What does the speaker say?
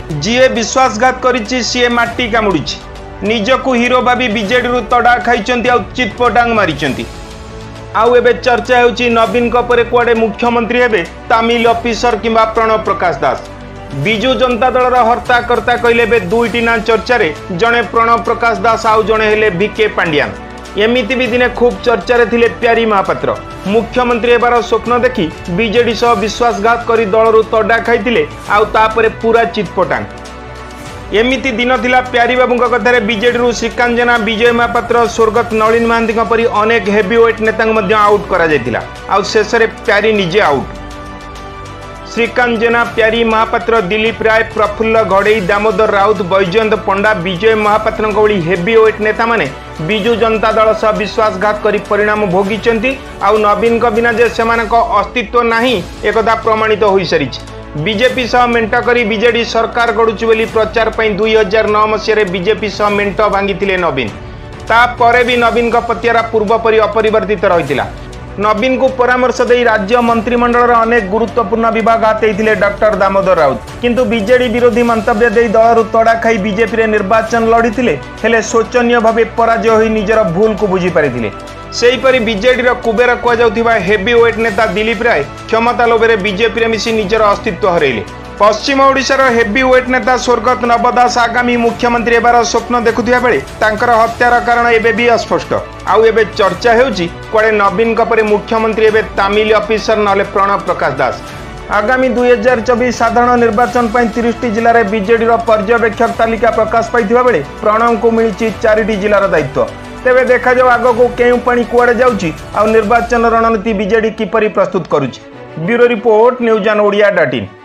जीए विश्वासघात करिछि सीए माटी कामुड़ी निजकू हिरो भाभी बीजेडी तड़ा खाई चितपटांग मारी आउ एबे चर्चा होची नवीन परे कुआडे मुख्यमंत्री हेबे तमिल ऑफिसर किंबा प्रणव प्रकाश दास। बिजु जनता दल हर्ताकर्ता कहले बे दुईटी ना चर्चा रे जणे प्रणव प्रकाश दास आउ जणे हेले भिके पांड्यान। एमिति भी दिने खूब चर्चा रे थिले प्यारी महापात्र मुख्यमंत्री हेबार स्वप्न देखि बीजेडी सह विश्वासघात करी दलरु तड़ा खाइथिले आउ तापरे पूरा चितपटांग। एमिति दिन थिला प्यारी बाबूंक कथारे बीजेडी श्रीकांत जेना विजय महापात्र स्वर्गत नलिन महांती परी अनेक हेवीवेट नेता आउट करा जायतिला आउ शेषरे प्यारी निजे आउट। श्रीकांत जेना प्यारी महापात्र दिलीप राय प्रफुल्ल घड़ई दामोदर राउत बैजयंत पंडा विजय महापात्र भली हेवीवेट नेता माने बिजु जनता दल सह विश्वासघात करी परिणाम भोगी आउ नवीन बिना जे सेमानक अस्तित्व नाही एकदा प्रमाणित हो सारी। बीजेपी सह मेंट करी बीजेडी सरकार गढ़ुची बोली प्रचार पई 2009 मसीह बीजेपी सह मेंट भांगी नवीन तापर भी नवीन पतियारा पूर्व परी अपरिवर्तित रही। नवीन को परामर्श दे राज्य मंत्रिमंडल अनेक गुरुत्वपूर्ण विभाग हाते डॉक्टर दामोदर राउत किंतु बीजेडी विरोधी मंतव्य दे दलरु तड़ा खाई बीजेपी निर्वाचन लड़ी हेले शोचनीय भाव पराजय हो निजर भूल को बुझी पारिथिले। सेहीपरि बीजेडी कुबेर कहुवा हेवीवेट नेता दिलीप राय क्षमता लोभे बीजेपी मिसी निजर अस्तित्व हरइले। पश्चिम ओडिशार हेवीवेट नेता स्वर्गत नव दास आगामी मुख्यमंत्री हेबार स्वप्न देखुथिबा बेले तांकर हत्यार कारण एबे भी अस्पष्ट। आउ एबे चर्चा हेउची कुआडे नवीन परे मुख्यमंत्री एबे तमिल ऑफिसर नले प्रणव प्रकाश दास। आगामी 2024 साधारण निर्वाचन पर 30टी जिले में बीजेडी पर्यवेक्षक तालिका प्रकाश पाई बेले प्रणव को मिली 4टी जिलार दायित्व। तेबे देखा जाओ आग को केउ पानी कुआडे जाउची आ निर्वाचन रणनीति बीजेडी किपरि प्रस्तुत करुची। Bureau report news on ओडिया.in।